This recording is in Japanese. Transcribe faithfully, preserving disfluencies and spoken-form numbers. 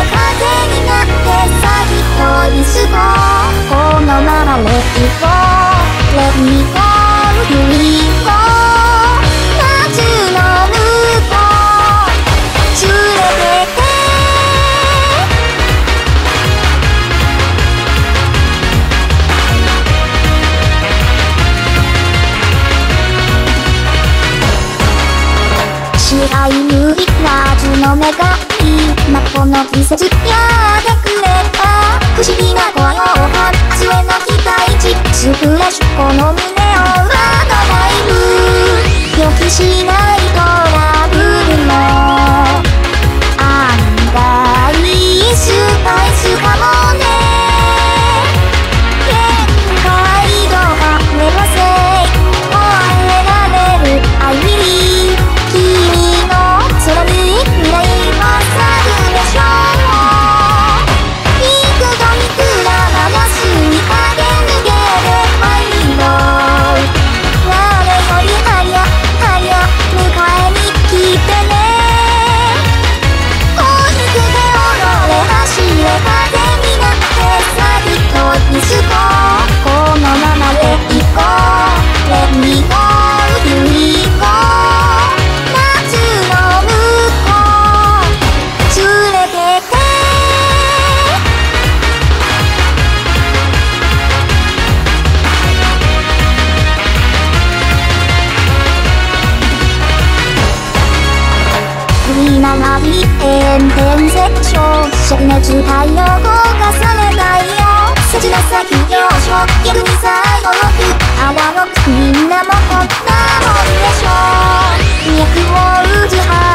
風になってさ一人過ごこのままレイゴーレイゴーレイゴー夏の向こう連れてって支配無理夏の女が今この季節やってくれた不思議な声を感じ明日への期待値スプレッシュこの胸を占いる予期しないトラブルも案外スパイスかもね限界度が目指せ終えられる I believe 君の空に未来は咲くでしょう幾度いくらまだすみ駆け抜けてマイリード誰より早早迎えに来てね大きく手を乗れ走れ風になってさ一人過ごこのままレイゴーレイゴーレイゴー長い炎天絶頂灼熱太陽焦がされないよ切なさ企業所逆に最後の日あらろくみんなもこんなもんでしょ脈を打つ